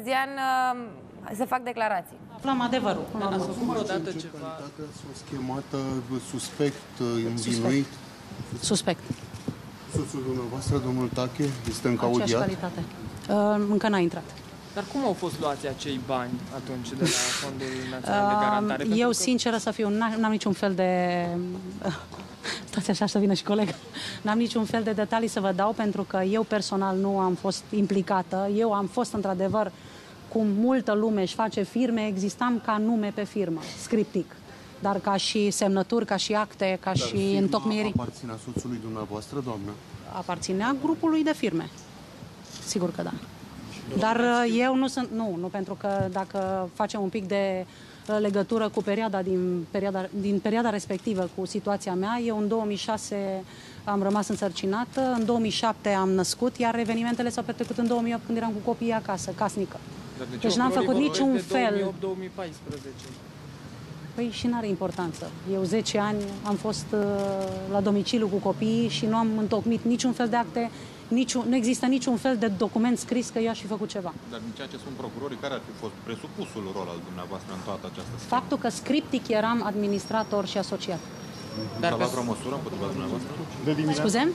Artezian se fac declarații. Aflăm adevărul. Ați făcut vreodată ceva? Schemată, suspect, învinuit. Suspect. Soțul dumneavoastră, domnul Tache, este încă audiat? Aceeași calitate. Încă n-a intrat. Dar cum au fost luați acei bani atunci de la Fondul Național de Garantare? Eu, sinceră să fiu, n-am niciun fel de... Stați așa să vină și coleg. N-am niciun fel de detalii să vă dau, pentru că eu personal nu am fost implicată. Eu am fost, într-adevăr, cum multă lume își face firme, existam ca nume pe firmă, scriptic. Dar ca și semnături, ca și acte, ca și întocmiri. Aparținea soțului dumneavoastră, doamnă? Aparținea grupului de firme. Sigur că da. Dar eu nu sunt... Nu, pentru că dacă facem un pic de legătură cu din perioada respectivă, cu situația mea, eu în 2006 am rămas însărcinată, în 2007 am născut, iar evenimentele s-au petrecut în 2008 când eram cu copiii acasă, casnică. Deci n-am făcut niciun fel... 2008-2014. Păi și n-are importanță. Eu 10 ani am fost la domiciliu cu copiii și nu am întocmit niciun fel de acte, nu există niciun fel de document scris că eu aș fi făcut ceva. Dar din ceea ce spun procurorii, care ar fi fost presupusul rol al dumneavoastră în toată această schemă? Faptul că scriptic eram administrator și asociat. Dar s-a luat vreo măsură împotriva dumneavoastră? Scuze?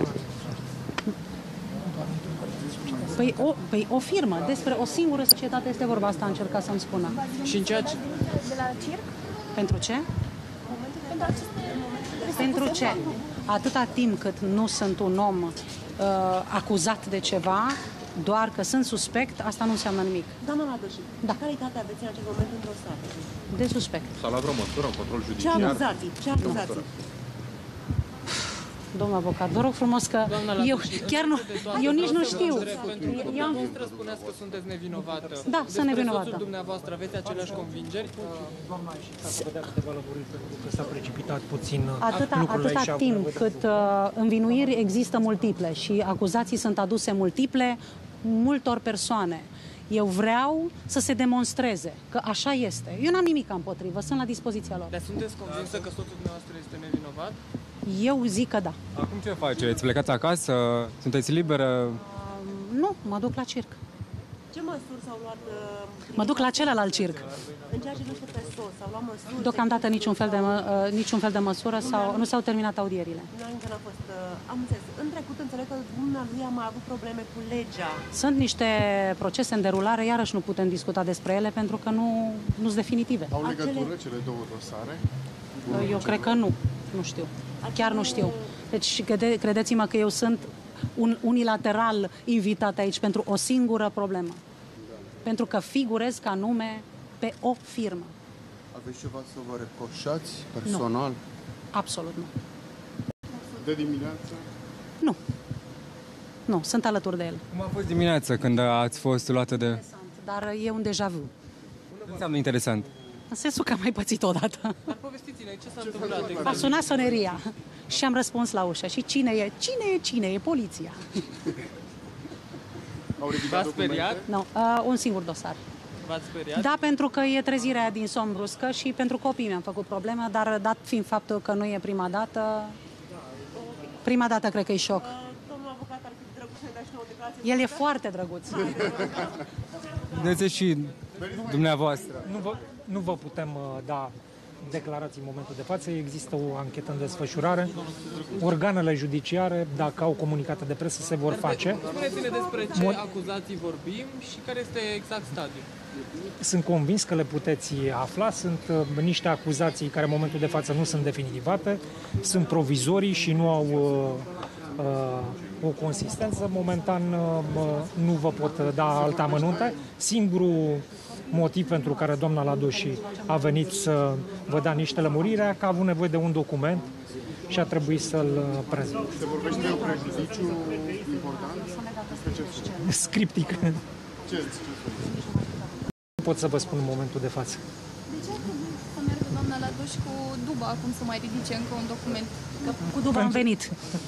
Păi o firmă, despre o singură societate este vorba, asta a încercat să-mi spună. Și în ceea ce... De la circ? Pentru ce? Pentru ce? Atâta timp cât nu sunt un om acuzat de ceva, doar că sunt suspect, asta nu înseamnă nimic. Doamna Ladoși, da. calitate aveți în acest moment în dosar? De suspect. S-a luat vreo măsură, un control judiciar? Ce acuzații? Domnul avocat, vă rog frumos că eu nici nu știu. Eu am spuneați că sunteți nevinovată. Da, sunt nevinovată. Despre soțul dumneavoastră aveți aceleași convingeri? Doamna, și s-a vedea câteva lămuriri pentru că s-a precipitat puțin Atâta timp cât învinuiri există multiple și acuzații sunt aduse multiple multor persoane. Eu vreau să se demonstreze că așa este. Eu n-am nimic împotrivă, sunt la dispoziția lor. Dar sunteți convinsă că soțul dumneavoastră este nevinovat? Eu zic că da. Acum ce faceți? Plecați acasă? Sunteți liberă? Nu, mă duc la circ. Ce măsuri s-au luat? Mă duc la celălalt circ. În ceea ce nu știu pe SOS, s-au luat măsuri? Deocamdată niciun fel de măsură, nu s-au terminat audierile. Înainte n-a fost... Am înțeles. În trecut înțeleg că dumnealui a mai avut probleme cu legea. Sunt niște procese în derulare, iarăși nu putem discuta despre ele pentru că nu sunt definitive. Au legătură cele două dosare? Eu cred că nu. Nu știu. Chiar nu știu. Deci credeți-mă că eu sunt unilateral invitat aici pentru o singură problemă. Pentru că figurez ca nume pe o firmă. Aveți ceva să vă reproșați personal? Nu. Absolut nu. De dimineață? Nu. Nu, sunt alături de el. Cum a fost dimineața când ați fost luată de... Dar e un deja vu. Ce înseamnă interesant? În sensul că am mai pățit odată. Dar povestiți-ne, ce s-a întâmplat? A sunat soneria și am răspuns la ușă. Și cine e? Cine e? Poliția. V-ați speriat? Nu, un singur dosar. V-ați speriat? Da, pentru că e trezirea din somn bruscă și pentru copii mi-am făcut probleme, dar dat fiind faptul că nu e prima dată cred că e șoc. Domnul avocat ar fi drăguț să ne dea și nouă declarație. El e foarte drăguț. Vedeți și dumneavoastră. Nu vă putem da declarații în momentul de față. Există o anchetă în desfășurare. Organele judiciare, dacă au comunicate de presă, se vor face. Spuneți-ne despre ce acuzații vorbim și care este exact stadiul. Sunt convins că le puteți afla. Sunt niște acuzații care în momentul de față nu sunt definitivate, sunt provizorii și nu au o consistență. Momentan nu vă pot da alte amănunte. Singurul motiv pentru care doamna Ladoși a venit să vă dea niște lămuriri, că a avut nevoie de un document și a trebuit să-l prezint. Se vorbește de un prejudiciu important? Scriptic. Ce? Nu pot să vă spun în momentul de față. De ce a trebuit să meargă doamna Ladoși cu Duba acum să mai ridice încă un document? Că cu Duba am venit.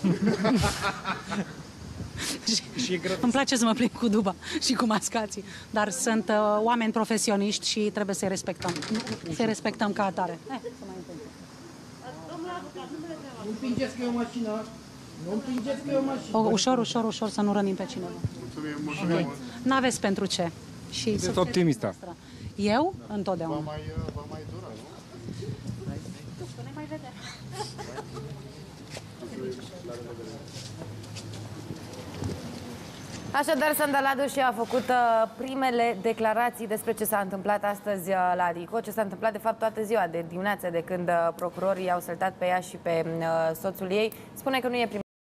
Îmi place să mă plimb cu Duba și cu mascații, dar sunt oameni profesioniști și trebuie să-i respectăm. Să-i respectăm ca atare. Nu împingeți că e o mașină. Nu împingeți că e o mașină. Ușor să nu rănim pe cineva. N-aveți pentru ce. Și Sunteți optimistă. Eu? Întotdeauna. Va mai dura, nu? Ne mai vedem. Așadar, Sândăladu și a făcut primele declarații despre ce s-a întâmplat astăzi la DICO, ce s-a întâmplat de fapt toată ziua de dimineață, de când procurorii au săltat pe ea și pe soțul ei. Spune că nu e prima